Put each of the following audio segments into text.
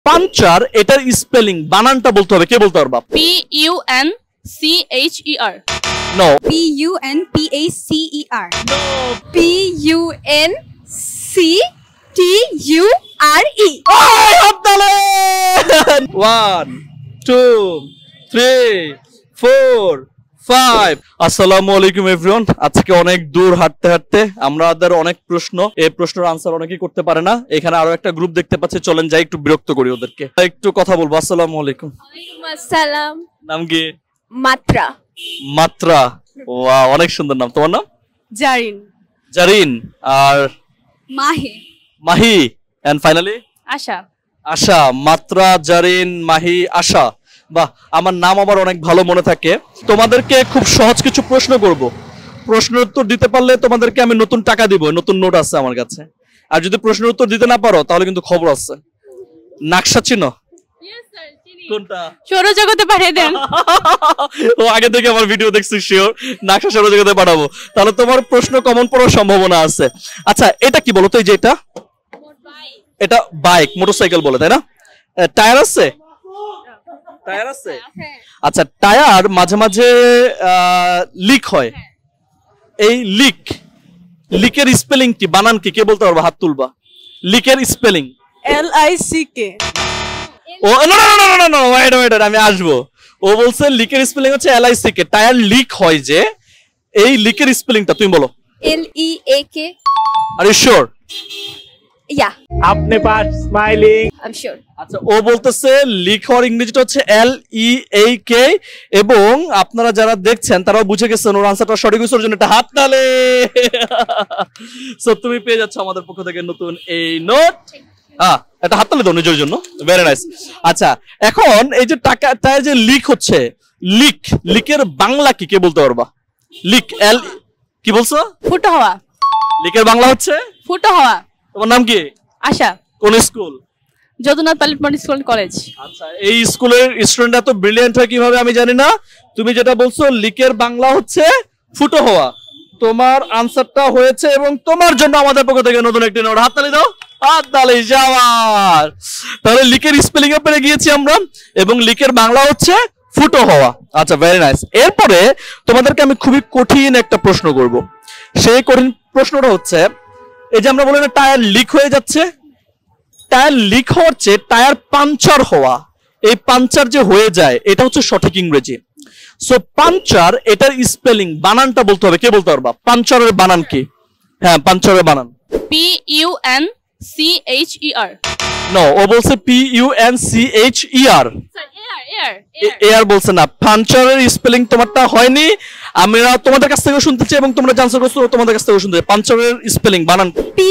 Puncture এটার spelling বানানটা বলতে হবে, কে বলতে পারবা? Puncher. No. Punpacer. No. Punceture. 1 2 3 4 5 আসসালামু আলাইকুম এভরিওয়ান। আজকে অনেক দূর হাঁটতে হাঁটতে আমাদের অনেক প্রশ্ন, এই প্রশ্নের আনসার অনেকেই করতে পারে না। এখানে আরো একটা গ্রুপ দেখতে পাচ্ছি, চলেন যাই একটু বিরক্ত করি ওদেরকে, একটু কথা বলবো। আসসালামু আলাইকুম। ওয়ালাইকুম আসসালাম। নাম কি? মাত্রা। মাত্রা, ওয়াও অনেক সুন্দর নাম। তোমার নাম? জারিন। জারিন। আর Mahi. Mahi. And finally Asha. Asha. Matra, Zarin, Mahi, আশা। বাহ, আমার নাম আবার অনেক ভালো মনে থাকে। তোমাদেরকে খুব সহজ কিছু প্রশ্ন করব, প্রশ্নের উত্তর দিতে পারলে তোমাদেরকে আমি নতুন টাকা দিব, নতুন নোট আছে আমার কাছে। আর যদি প্রশ্নের উত্তর দিতে না পারো তাহলে কিন্তু খবর আছে। নাকশা চিনো? কোনটা? সৌরজগতে পাঠিয়ে দেন। ও আগে থেকে আমার ভিডিও দেখছি, শিওর নাকশা সৌরজগতে পাঠাবো। তাহলে তোমার প্রশ্ন কমন পড়ার সম্ভাবনা আছে। আচ্ছা, এটা কি বলো তো? এই যে এটা বাইক, মোটরসাইকেল বলে, তাই না? টায়ার আছে? টায়ার আছে। আচ্ছা, টায়ার মাঝে মাঝে লিক হয়। এই লিকের স্পেলিং কি, বানান কি, কে বলতে পারবা? হাত তুলবা। লিকের স্পেলিং LICK। ও না না না না না, ওয়েট ওয়েট, আমি আসবো। ও বলছে লিকের স্পেলিং হচ্ছে LICK। টায়ার লিক হয় যে, এই লিকের স্পেলিংটা তুমি বলো। LEAK. Are you sure? Yeah, अपने पास स्माइलिंग। I'm sure. আচ্ছা, ও বলতেছে লিক হওয়ার ইংরেজিটা হচ্ছে LEAK। এবং আপনারা যারা দেখছেন তারাও বুঝে গেছেন ওর আনসারটা সঠিক হয়েছে, ওর জন্য একটা হাত তালে। সো তুমি পেয়ে যাচ্ছ আমাদের পক্ষ থেকে নতুন এই নোট। একটা হাত তালে দাও নিজের জন্য, ভেরি নাইস। আচ্ছা, এখন এই যে টাকাটা যে লিক হচ্ছে, লিকের বাংলা কি, কে বলতে পারবা? লিক, কি বলছো? ফুটো হওয়া। লিকের বাংলা হচ্ছে ফুটো হওয়া। তোমার নাম কি? আশা। কোন school? Jadunath pilot model school college. আচ্ছা, এই স্কুলের স্টুডেন্ট এত ব্রিলিয়ান্ট হয় কিভাবে আমি জানি না। তুমি যেটা বলছো লিকের বাংলা হচ্ছে ফুটো হওয়া, তোমার আনসারটা হয়েছে এবং তোমার জন্য আমাদের পক্ষ থেকে নতুন একটি নোট। হাততালি দাও, হাততালি যাওয়ার। তাহলে লিকের স্পেলিং এ পেরে গিয়েছি আমরা, এবং লিকের বাংলা হচ্ছে ফুটো হওয়া। আচ্ছা, ভেরি নাইস। এরপরে তোমাদেরকে আমি খুবই কঠিন একটা প্রশ্ন করব। সেই কঠিন প্রশ্নটা হচ্ছে, এই যে আমরা বলি না টায়ার লিক হয়ে যাচ্ছে, টায়ার লিক হওয়ার চেয়ে টায়ার পাঞ্চার হওয়া, এই পাঞ্চার যে হয়ে যায় এটা হচ্ছে সঠিক ইংরেজি। সো পাঞ্চার এটার স্পেলিং বানানটা বলতে হবে, কে বলতে পারবা? পাঞ্চারের বানান কি? হ্যাঁ, পাঞ্চারের বানান PUNCHER। নো, ও বলছে PUNCHER। এয়ার বলছে না। পাঞ্চারের স্পেলিং তোমারটা হয়নি, আমরা তোমাদের কাছ থেকে শুনতে চাই এবং তোমরা জানতে করছো তোমাদের কাছ থেকে শুনতে চাই। পাঞ্চারের স্পেলিং বানান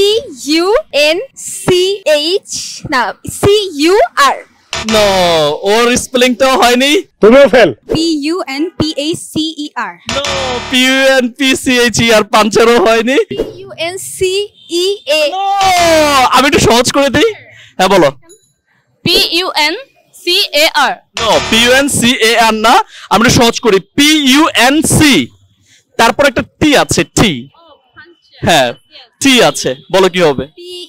PUNCHER. নো, ওর স্পেলিংটাও হয়নি। तुम फेल। PUNPACER. নো, PUNPCHER পাঞ্চারও হয়নি। PUNCEA. নো, আমি একটু সহজ করে দিই। হ্যাঁ বলো। PUNCAR। নো, PUNCAR না, আমি একটু সহজ করি। PUNC, তারপর একটা টি আছে, টি। হ্যাঁ, টি আছে, বলো কি হবে?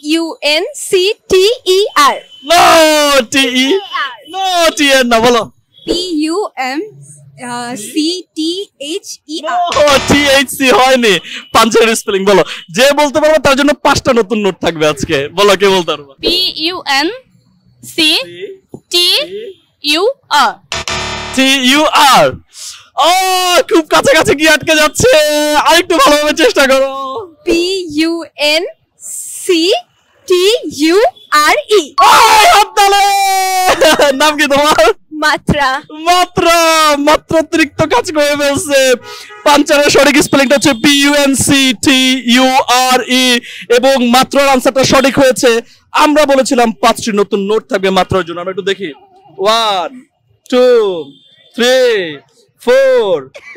PUNCTER. No, T E. No, T এর না, বলো। PUNCTHER. নো, THC হয়নি। পাঞ্চারের স্পেলিং বলো। যে বলতে পারবে তার জন্য 5টা নতুন নোট থাকবে আজকে। বলো, কে বলতে পারবে? PUNCTUR। TUR। ও, খুব কাছাকাছি গিয়ে আটকে যাচ্ছে, আরেকটু ভালোভাবে চেষ্টা করো। PUNCTURE. নাম কি তোমার? মাত্রা। মাত্রা। মাত্রাতিরিক্ত কাজ করে ফেলছে। পাঞ্চারের সঠিক স্পেলিংটা হচ্ছে PUNCTURE এবং মাত্রার আনসারটা সঠিক হয়েছে। আমরা বলেছিলাম 5টি নতুন নোট থাকবে মাত্রার জন্য। আমরা একটু দেখি। 1 2 3 4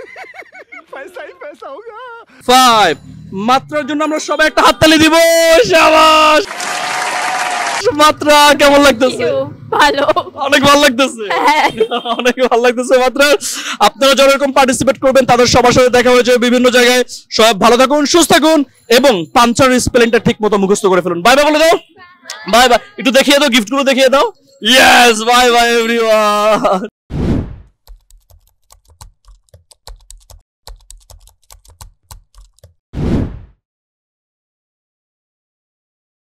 5। মাত্রার জন্য আমরা সবাই একটা হাততালি দিব। শাবাশ। মাত্রা কেমন লাগতেছে? ভালো, অনেক ভালো লাগতেছে, অনেক ভালো লাগতেছে। মাত্রা আপনারা যারা এরকম পার্টিসিপেট করবেন তাদের সবার সাথে দেখা হয়ে যাবে বিভিন্ন জায়গায়। সব ভালো থাকুন, সুস্থ থাকুন এবং পাঞ্চারের স্পেলিংটা ঠিক মতো মুখস্থ করে ফেলুন। বাই বাই বলে দাও। Bye bye. একটু দেখিয়ে দাও, গিফটগুলো দেখিয়ে দাও। Yes, bye bye everyone.